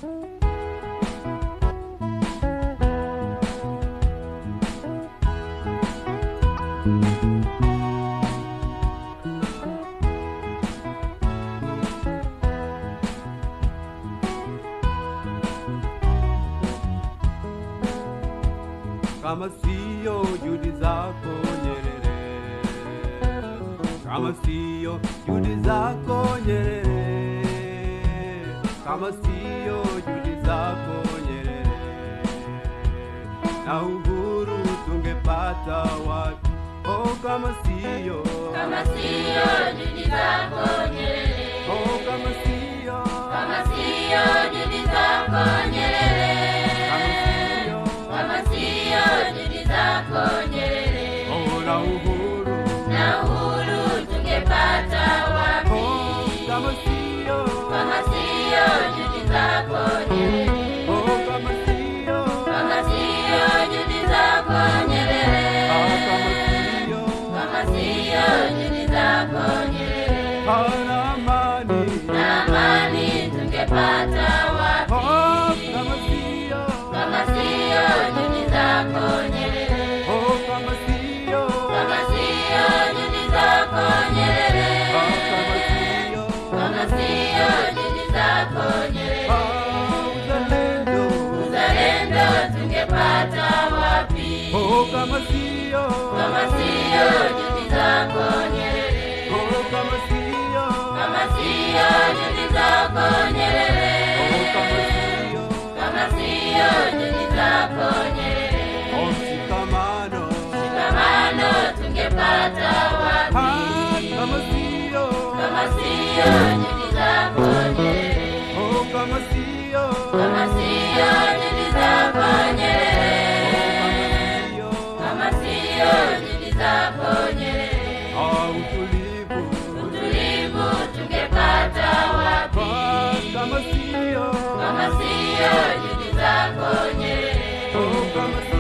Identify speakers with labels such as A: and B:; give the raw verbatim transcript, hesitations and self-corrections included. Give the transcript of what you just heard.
A: Kama sio juhudi zako Nyerere, kama sio juhudi zako Nyerere, kama sio juhudi zako Nyerere, na uhuru tungepata wapi? Oh, kama sio,
B: kama sio juhudi zako Nyerere,
A: oh, kama sio,
B: kama sio juhudi zako Nyerere, kama sio juhudi zako Nyerere,
A: oh, na uhuru,
B: na uhuru tungepata wapi?
A: oh, kama sio,
B: kama sio juhudi zako Nyerere,
A: oh, kama sio,
B: kama sio juhudi zako Nyerere,
A: ah, kama sio,
B: kama sio juhudi zako Nyerere,
A: ah, na amani,
B: na amani tungepata wapi?
A: oh, kama sio,
B: kama sio juhudi zako Nyerere,
A: oh, kama sio,
B: kama sio juhudi zako Nyerere,
A: ah, kama sio,
B: kama sio juhudi zako Nyerere,
A: ah, uzalendo,
B: uzalendo tungepata wapi?
A: oh, kama sio,
B: kama sio juhudi zako Nyerere,
A: oh, kama sio,
B: kama sio juhudi zako Nyerere,
A: oh, kama sio,
B: kama sio juhudi zako Nyerere,
A: oh, mshikamano,
B: shikamano tungepata wapi?
A: ah, kama sio,
B: kama sio juhudi zako Nyerere,
A: oh, kama sio,
B: kama sio juhudi zako Nyerere,
A: oh, kama sio,
B: kama sio juhudi zako Nyerere,
A: ah, utulivu,
B: utulivu tungepata wapi?
A: ah, kama sio,
B: kama sio juhudi zako Nyerere,
A: oh, kama